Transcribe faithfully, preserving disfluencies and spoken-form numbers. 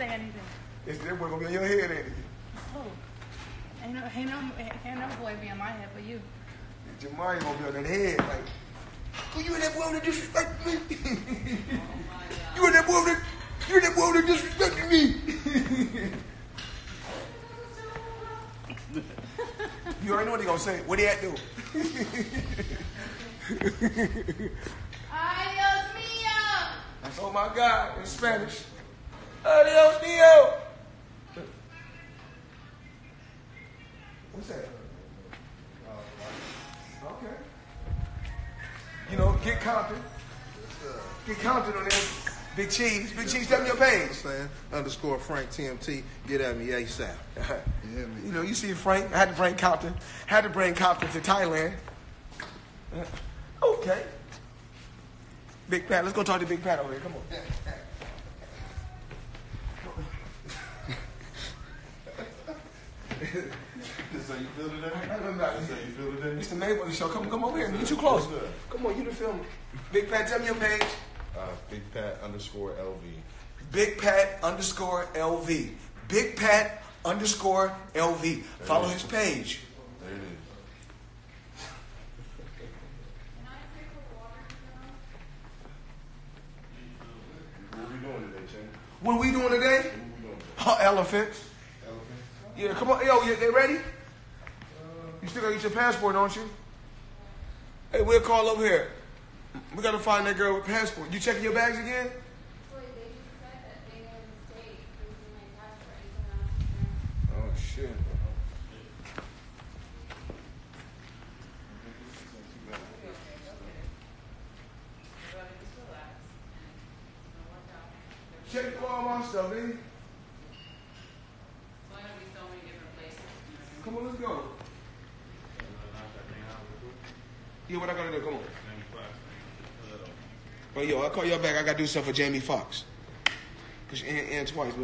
say anything. It's that boy gonna be on your head, ain't it? Oh. Ain't no, ain't no, ain't no boy be on my head but you. Jamari gonna be on that head, like, oh, you and that boy that disrespected me. You and that boy that, you and that boy that disrespected me. You already know what he gonna say. What he at do? Adios mio. That's oh my God in Spanish. Adios mio. What's that? Okay. You know, get Compton. Get Compton on there. Big Cheese. Big Cheese, tell me your page. Saying underscore Frank T M T. Get at me ASAP. You hear me? You know, you see Frank. I had to bring Compton. Had to bring Compton to Thailand. Uh, okay. Big Pat. Let's go talk to Big Pat over here. Come on. This how you feel today? I remember This how you feel today? Mister Mayweather show. Come, come over here. You too close. Come on, you the film. Big Pat, tell me your page. Uh, Big Pat underscore L V. Big Pat underscore L V. Big Pat underscore L V. Follow his page. There it is. What we doing today, Chang? What are we doing today? What we doing? Huh, elephants. Elephant? Yeah, come on. Yo, you, they ready? You still gotta get your passport, don't you? Hey, we'll call over here. We gotta find that girl with passport. You checking your bags again? Oh, shit. Check all my stuff, eh? Come on, let's go. Yeah, what I gotta do? Come on. Oh, yo, I'll call y'all back. I gotta do something for Jamie Foxx. Cause she ain't, ain't twice.